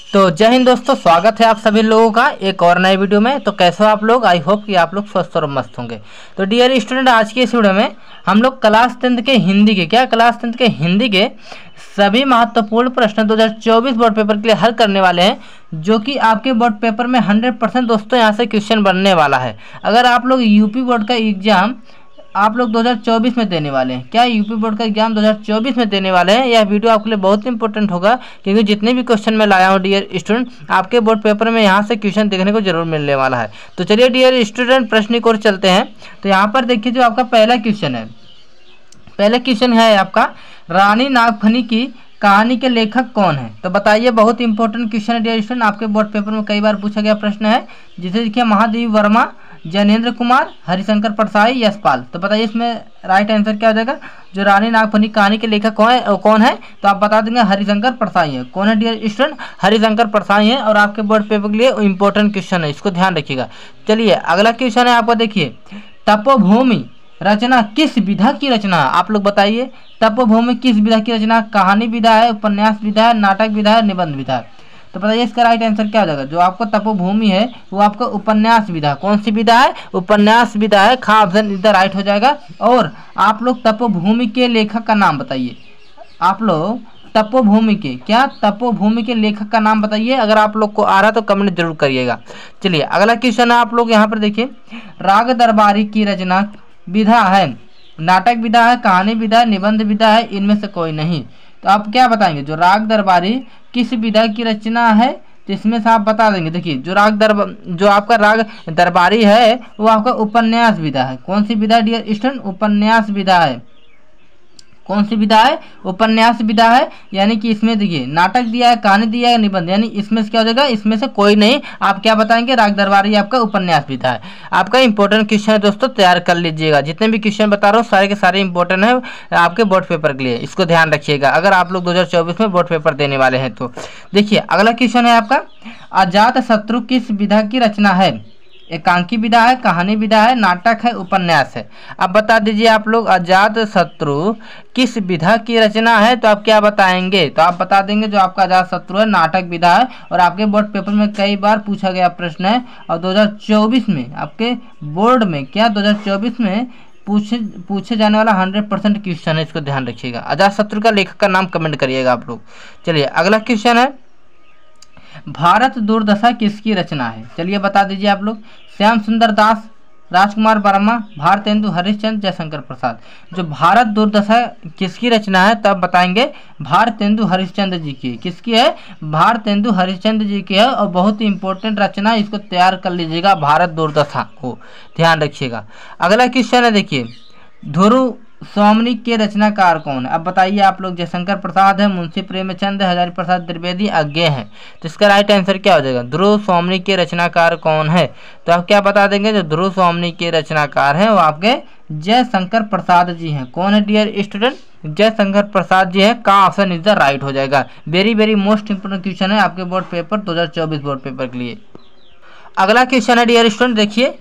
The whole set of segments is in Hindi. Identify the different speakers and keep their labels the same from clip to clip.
Speaker 1: तो जय हिंद दोस्तों, स्वागत है आप सभी लोगों का एक और नए वीडियो में। तो कैसे हो आप लोग? आई होप कि आप लोग स्वस्थ और मस्त होंगे। तो डियर स्टूडेंट, आज की इस वीडियो में हम लोग क्लास 10 के हिंदी के सभी महत्वपूर्ण प्रश्न 2024 बोर्ड पेपर के लिए हल करने वाले हैं, जो कि आपके बोर्ड पेपर में 100% दोस्तों यहाँ से क्वेश्चन बनने वाला है। अगर आप लोग यूपी बोर्ड का एग्जाम आप लोग 2024 में देने वाले हैं, क्या यूपी बोर्ड का एग्जाम 2024 में देने वाले हैं, यह वीडियो आपके लिए बहुत इंपॉर्टेंट होगा, क्योंकि जितने भी क्वेश्चन मैं लाया हूँ डियर स्टूडेंट, आपके बोर्ड पेपर में यहाँ से क्वेश्चन देखने को जरूर मिलने वाला है। तो चलिए डियर स्टूडेंट, प्रश्न की ओर चलते हैं। तो यहाँ पर देखिए, जो आपका पहला क्वेश्चन है आपका, रानी नागफनी की कहानी के लेखक कौन है? तो बताइए, बहुत इंपॉर्टेंट क्वेश्चन है डियर स्टूडेंट, आपके बोर्ड पेपर में कई बार पूछा गया प्रश्न है, जिसे देखिए महादेवी वर्मा, ज्ञानेंद्र कुमार, हरिशंकर परसाई, यशपाल। तो बताइए इसमें राइट आंसर क्या हो जाएगा? जो रानी नागफनी कहानी के लेखक कौन है? तो आप बता देंगे हरिशंकर परसाई है। कौन है डियर स्टूडेंट? हरिशंकर परसाई है, और आपके बोर्ड पेपर के लिए इंपॉर्टेंट क्वेश्चन है, इसको ध्यान रखिएगा। चलिए अगला क्वेश्चन है आपका, देखिए तपोभूमि रचना किस विधा की रचना? आप लोग बताइए, तपोभूमि किस विधा की रचना? कहानी विधा है, उपन्यास विधा है, नाटक विधा है, निबंध विधा है? तो बताइए इसका राइट आंसर क्या हो जाएगा? जो आपका तपोभूमि है वो आपका उपन्यास विधा। कौन सी विधा है? उपन्यास विधा है। खा ऑप्शन इधर राइट हो जाएगा। और आप लोग तपोभूमि के लेखक का नाम बताइए। आप लोग तपोभूमि के लेखक का नाम बताइए। अगर आप लोग को आ रहा तो कमेंट जरूर करिएगा। चलिए अगला क्वेश्चन है, आप लोग यहाँ पर देखिए, राग दरबारी की रचना विधा है, नाटक विधा है, कहानी विधा है, निबंध विधा है, इनमें से कोई नहीं। तो आप क्या बताएंगे? जो राग दरबारी किस विधा की रचना है, तो इसमें से आप बता देंगे। देखिए जो आपका राग दरबारी है वो आपका उपन्यास विधा है। कौन सी विधा डियर स्टूडेंट? उपन्यास विधा है। कौन सी विधा है? उपन्यास विधा है। यानी कि इसमें देखिए नाटक दिया है, कहानी दिया है, निबंध, यानी इसमें से क्या हो जाएगा? इसमें से कोई नहीं। आप क्या बताएंगे? राग दरबारी आपका उपन्यास विधा है। आपका इंपॉर्टेंट क्वेश्चन है दोस्तों, तैयार कर लीजिएगा। जितने भी क्वेश्चन बता रहा हूँ सारे के सारे इंपॉर्टेंट है आपके बोर्ड पेपर के लिए, इसको ध्यान रखिएगा अगर आप लोग 2024 में बोर्ड पेपर देने वाले हैं तो। देखिए अगला क्वेश्चन है आपका, अजातशत्रु किस विधा की रचना है? एकांकी विधा है, कहानी विधा है, नाटक है, उपन्यास है? अब बता दीजिए आप लोग, अजातशत्रु किस विधा की रचना है? तो आप क्या बताएंगे? तो आप बता देंगे जो आपका अजातशत्रु है नाटक विधा है, और आपके बोर्ड पेपर में कई बार पूछा गया प्रश्न है, और 2024 में आपके बोर्ड में 2024 में पूछे जाने वाला 100% क्वेश्चन है, इसको ध्यान रखिएगा। अजातशत्रु का लेखक का नाम कमेंट करिएगा आप लोग। चलिए अगला क्वेश्चन है, भारत दुर्दशा किसकी रचना है? चलिए बता दीजिए आप लोग। श्याम सुंदर दास, राजकुमार वर्मा, भारतेंदु हरिश्चंद्र, जयशंकर प्रसाद। जो भारत दुर्दशा किसकी रचना है? तब बताएंगे भारतेंदु हरिश्चंद्र जी की। किसकी है? भारतेंदु हरिश्चंद्र जी की है, और बहुत ही इंपॉर्टेंट रचना, इसको तैयार कर लीजिएगा, भारत दुर्दशा को ध्यान रखिएगा। अगला क्वेश्चन है, देखिए ध्रुव स्वामिनी के रचनाकार कौन है? अब बताइए आप लोग। जयशंकर प्रसाद है, मुंशी प्रेमचंद है, हजारी प्रसाद द्विवेदी, अज्ञे हैं? तो इसका राइट आंसर क्या हो जाएगा? ध्रुव स्वामिनी के रचनाकार कौन है? तो आप क्या बता देंगे? जो ध्रुव स्वामिनी के रचनाकार हैं वो आपके जयशंकर प्रसाद जी हैं। कौन है डियर स्टूडेंट? जयशंकर प्रसाद जी है। का ऑप्शन इज द राइट हो जाएगा। Very very most important question है आपके बोर्ड पेपर 2024 बोर्ड पेपर के लिए। अगला क्वेश्चन है डियर स्टूडेंट, देखिए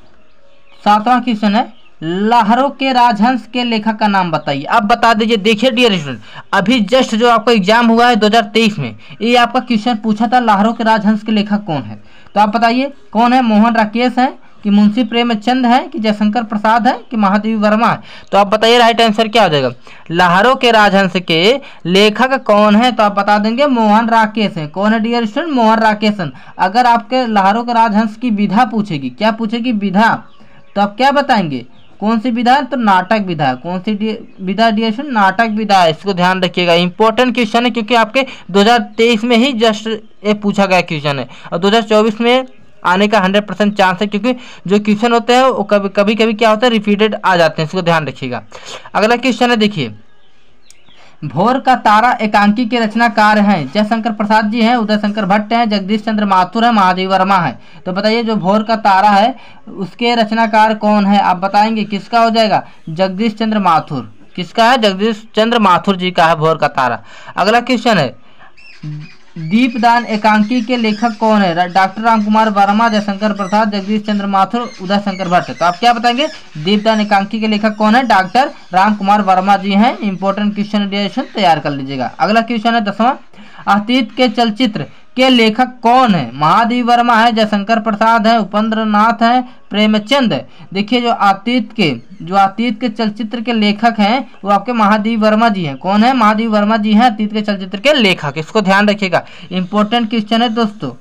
Speaker 1: 7वां क्वेश्चन है, लहरों के राजहंस के लेखक का नाम बताइए। अब बता दीजिए। देखिए डियर स्टूडेंट, अभी जस्ट जो आपका एग्जाम हुआ है 2023 में, ये आपका क्वेश्चन पूछा था, लहरों के राजहंस के लेखक कौन है? तो आप बताइए कौन है? मोहन राकेश है, कि मुंशी प्रेमचंद है, कि जयशंकर प्रसाद है, कि महादेवी वर्मा है? तो आप बताइए राइट आंसर क्या हो जाएगा? लहरों के राजहंस के लेखक कौन है? तो आप बता देंगे मोहन राकेश है। कौन है डियर स्टूडेंट? मोहन राकेशन। अगर आपके लहरों के राजहंस की विधा पूछेगी, क्या पूछेगी? विधा। तो आप क्या बताएंगे? कौन सी विधा? तो नाटक विधा। कौन सी विधा डियर स्टूडेंट? नाटक विधा। इसको ध्यान रखिएगा, इंपॉर्टेंट क्वेश्चन है, क्योंकि आपके 2023 में ही जस्ट ये पूछा गया क्वेश्चन है, और 2024 में आने का 100% चांस है, क्योंकि जो क्वेश्चन होते हैं वो कभी कभी क्या होता है, रिपीटेड आ जाते हैं। इसको ध्यान रखिएगा। अगला क्वेश्चन है, देखिए भोर का तारा एकांकी के रचनाकार हैं। जयशंकर प्रसाद जी हैं, उदय शंकर भट्ट हैं, जगदीश चंद्र माथुर है, महादेवी वर्मा है? तो बताइए जो भोर का तारा है उसके रचनाकार कौन है? आप बताएंगे किसका हो जाएगा? जगदीश चंद्र माथुर। किसका है? जगदीश चंद्र माथुर जी का है भोर का तारा। अगला क्वेश्चन है, दीपदान एकांकी के लेखक कौन है? डॉक्टर रामकुमार वर्मा, जयशंकर प्रसाद, जगदीश चंद्र माथुर, उदय शंकर भट्ट। तो आप क्या बताएंगे? दीपदान एकांकी के लेखक कौन है? डॉक्टर रामकुमार वर्मा जी हैं। इंपॉर्टेंट क्वेश्चन तैयार कर लीजिएगा। अगला क्वेश्चन है 10वां, अतीत के चलचित्र के लेखक कौन है? महादेवी वर्मा है, जयशंकर प्रसाद है, उपेंद्र नाथ है, प्रेमचंद है। देखिए जो अतीत के चलचित्र के लेखक हैं वो आपके महादेवी वर्मा जी हैं। कौन है? महादेवी वर्मा जी हैं, अतीत के चलचित्र के लेखक। इसको ध्यान रखिएगा, इंपॉर्टेंट क्वेश्चन है दोस्तों।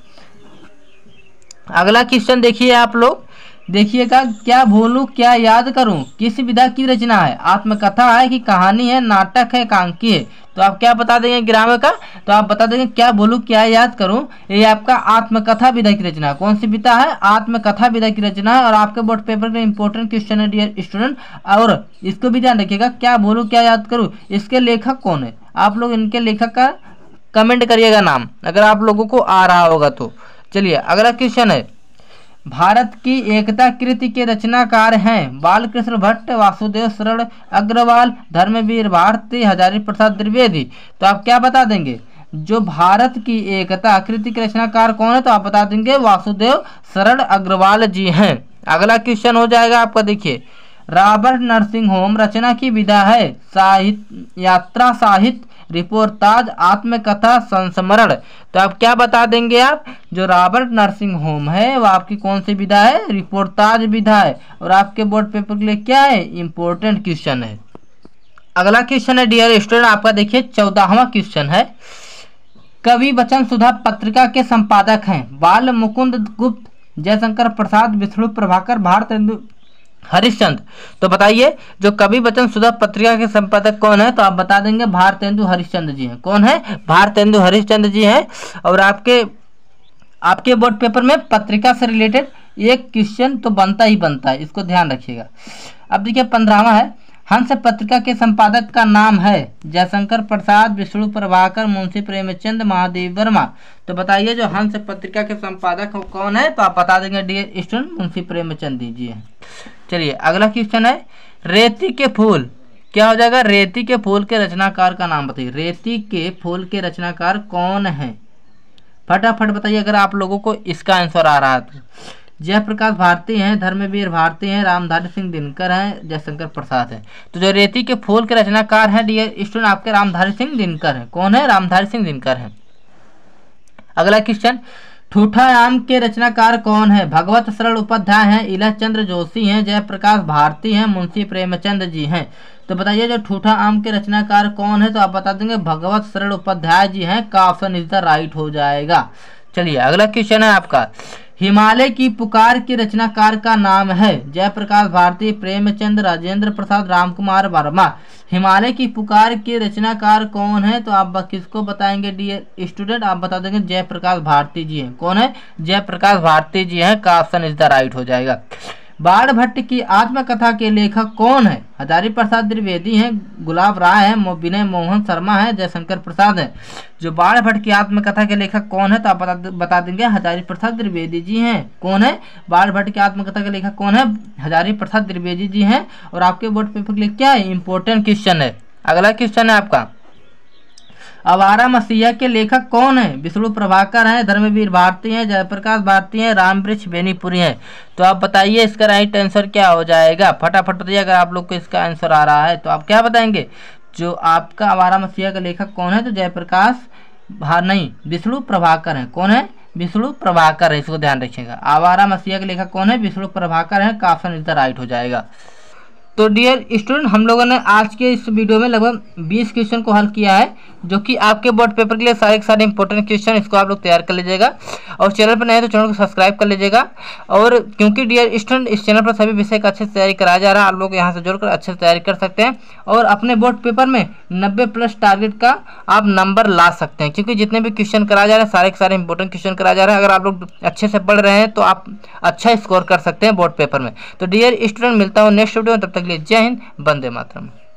Speaker 1: अगला क्वेश्चन देखिए आप लोग, देखिएगा, क्या भूलूं क्या याद करूं किस विधा की रचना है? आत्मकथा है कि कहानी है, नाटक है, एकांकी है? तो आप क्या बता देंगे ग्रामर का? तो आप बता देंगे क्या भूलूं क्या याद करूं, ये आपका आत्मकथा विधा की रचना। कौन सी विधा है? आत्मकथा विधा की रचना है। और आपके बोर्ड पेपर का इंपॉर्टेंट क्वेश्चन है डियर स्टूडेंट, और इसको भी ध्यान रखिएगा, क्या भूलूं क्या याद करूं, इसके लेखक कौन है? आप लोग इनके लेखक का कमेंट करिएगा नाम, अगर आप लोगों को आ रहा होगा तो। चलिए अगला क्वेश्चन है, भारत की एकता कृति के रचनाकार हैं बालकृष्ण भट्ट, वासुदेव शरण अग्रवाल, धर्मवीर भारती, हजारी प्रसाद द्विवेदी। तो आप क्या बता देंगे? जो भारत की एकता कृति के रचनाकार कौन है? तो आप बता देंगे वासुदेव शरण अग्रवाल जी हैं। अगला क्वेश्चन हो जाएगा आपका, देखिए, रॉबर्ट नरसिंह होम रचना की विधा है साहित्य, यात्रा साहित्य, रिपोर्टाज, आत्मकथा, संस्मरण। तो आप क्या बता देंगे? आप जो रॉबर्ट नरसिंह होम है वो आपकी कौन सी विधा है? रिपोर्टाज विधा है। और आपके बोर्ड पेपर के लिए क्या है? इंपॉर्टेंट क्वेश्चन है। अगला क्वेश्चन है डियर स्टूडेंट आपका, देखिए 14वां क्वेश्चन है, कवि वचन सुधा पत्रिका के संपादक हैं बाल मुकुंद गुप्त, जयशंकर प्रसाद, विष्णु प्रभाकर, भारतेंदु हरिश्चंद्र। तो बताइए जो कवि वचन सुधा पत्रिका के संपादक कौन है? तो आप बता देंगे भारतेंदु हरिश्चंद्र जी हैं। कौन है? भारतेंदु हरिश्चंद्र जी हैं। और आपके बोर्ड पेपर में पत्रिका से रिलेटेड एक क्वेश्चन तो बनता ही बनता है, इसको ध्यान रखिएगा। अब देखिए 15वां है, हंस पत्रिका के संपादक का नाम है जयशंकर प्रसाद, विष्णु प्रभाकर, मुंशी प्रेमचंद, महादेवी वर्मा। तो बताइए जो हंस पत्रिका के संपादक कौन है? तो आप बता देंगे डियर स्टूडेंट मुंशी प्रेमचंद जी हैं। चलिए अगला क्वेश्चन है, रेती के फूल, क्या हो जाएगा? रेती के फूल के रचनाकार का नाम बताइए। रेती के फूल के रचनाकार कौन है? फटाफट बताइए अगर आप लोगों को इसका आंसर आ रहा है तो। जयप्रकाश भारती हैं, धर्मवीर भारती हैं, रामधारी सिंह दिनकर हैं, जयशंकर प्रसाद हैं। तो जो रेती के फूल के रचनाकार हैं डियर स्टूडेंट आपके रामधारी सिंह दिनकर हैं। कौन है? रामधारी सिंह दिनकर हैं। अगला क्वेश्चन, ठूठा आम के रचनाकार कौन है? भगवत शरण उपाध्याय हैं, इला चंद्र जोशी हैं, जयप्रकाश भारती हैं, मुंशी प्रेमचंद जी हैं। तो बताइए जो ठूठा आम के रचनाकार कौन है? तो आप बता देंगे भगवत शरण उपाध्याय जी हैं। का ऑप्शन इज द राइट हो जाएगा। चलिए अगला क्वेश्चन है आपका, हिमालय की पुकार के रचनाकार का नाम है जयप्रकाश भारती, प्रेमचंद, राजेंद्र प्रसाद, रामकुमार वर्मा। हिमालय की पुकार के रचनाकार कौन है? तो आप किसको बताएंगे डियर स्टूडेंट? आप बता देंगे जयप्रकाश भारती जी हैं। कौन है? जयप्रकाश भारती जी हैं। का ऑप्शन इज द राइट हो जाएगा। बाण भट्ट की आत्मकथा के लेखक कौन है? हजारी प्रसाद द्विवेदी हैं, गुलाब राय हैं, विनय मोहन शर्मा है, जयशंकर प्रसाद है। जो बाण भट्ट की आत्मकथा के लेखक कौन है? तो आप बता देंगे हजारी प्रसाद द्विवेदी जी हैं। कौन है? बाण भट्ट की आत्मकथा के लेखक कौन है? हजारी प्रसाद द्विवेदी जी हैं। और आपके बोर्ड पेपर के लिए क्या है? इंपॉर्टेंट क्वेश्चन है। अगला क्वेश्चन है आपका, आवारा मसीहा के लेखक कौन है? विष्णु प्रभाकर हैं, धर्मवीर भारती हैं, जयप्रकाश भारती हैं, रामवृक्ष बेनीपुरी हैं। तो आप बताइए इसका राइट आंसर क्या हो जाएगा? फटाफट बताइए अगर आप लोग को इसका आंसर आ रहा है तो आप क्या बताएंगे? जो आपका आवारा मसीहा का लेखक कौन है? तो जयप्रकाश नहीं, विष्णु प्रभाकर हैं। कौन है? विष्णु प्रभाकर है। इसको ध्यान रखिएगा। आवारा मसीहा के लेखक कौन है? विष्णु प्रभाकर है। का ऑप्शन इज द राइट हो जाएगा। तो डियर स्टूडेंट हम लोगों ने आज के इस वीडियो में लगभग 20 क्वेश्चन को हल किया है, जो कि आपके बोर्ड पेपर के लिए सारे इंपॉर्टेंट क्वेश्चन, इसको आप लोग तैयार कर लीजिएगा। और चैनल पर नए हैं तो चैनल को सब्सक्राइब कर लीजिएगा। और क्योंकि डियर स्टूडेंट इस चैनल पर सभी विषय का अच्छे से तैयारी कराया जा रहा है, आप लोग यहाँ से जोड़कर अच्छे से तैयारी कर सकते हैं और अपने बोर्ड पेपर में 90+ टारगेट का आप नंबर ला सकते हैं। क्योंकि जितने भी क्वेश्चन कराए जा रहे हैं सारे इंपॉर्टेंट क्वेश्चन कराए जा रहे हैं। अगर आप लोग अच्छे से पढ़ रहे हैं तो आप अच्छा स्कोर कर सकते हैं बोर्ड पेपर में। तो डियर स्टूडेंट मिलता हूँ नेक्स्ट वीडियो में, तब तक के लिए जय हिंद, वंदे मातरम।